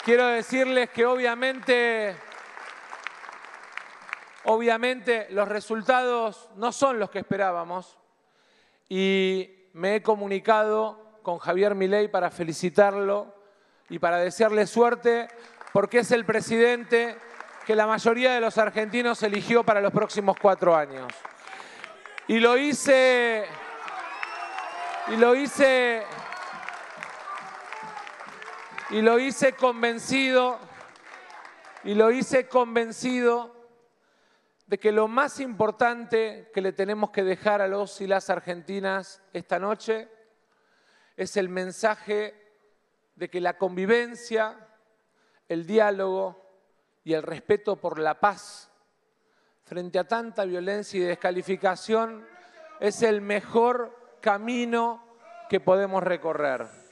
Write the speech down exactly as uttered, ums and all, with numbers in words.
quiero decirles que obviamente, obviamente los resultados no son los que esperábamos y me he comunicado con Javier Milei para felicitarlo y para desearle suerte porque es el presidente que la mayoría de los argentinos eligió para los próximos cuatro años. Y lo hice, y lo hice, y lo hice convencido, y lo hice convencido de que lo más importante que le tenemos que dejar a los y las argentinas esta noche es el mensaje de que la convivencia, el diálogo y el respeto por la paz frente a tanta violencia y descalificación es el mejor camino que podemos recorrer.